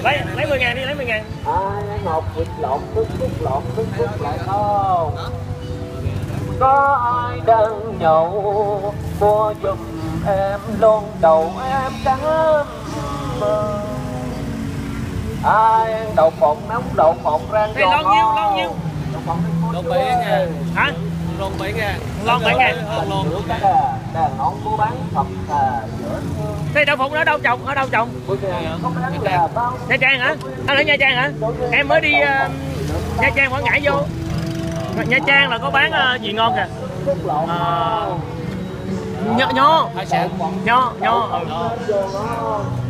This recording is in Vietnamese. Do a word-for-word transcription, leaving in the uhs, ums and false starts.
lấy lấy mười ngàn đi, lấy mười ngàn. Ai ngọc vịt lộn tức phúc lộn tức phúc lại không? Có ai đang nhậu mua giùm em luôn đầu em cám. Ai ăn đậu phộng nóng đậu phộng rang giò ngon. Lon nhiêu, lon nhiêu? Lon bảy ngàn. Hả? Lon bảy ngàn. Lon bảy ngàn. Lon đàn nón của bán thật thà giữa. Thế đậu phụng ở đâu trồng? Ở đâu trồng? Nha Trang hả? Anh ở Nha Trang hả? Em mới đi uh, Nha Trang Quảng Ngãi vô. Nha Trang là có bán uh, gì ngon kìa? Uh, nho nho. Nho nho. Ừ.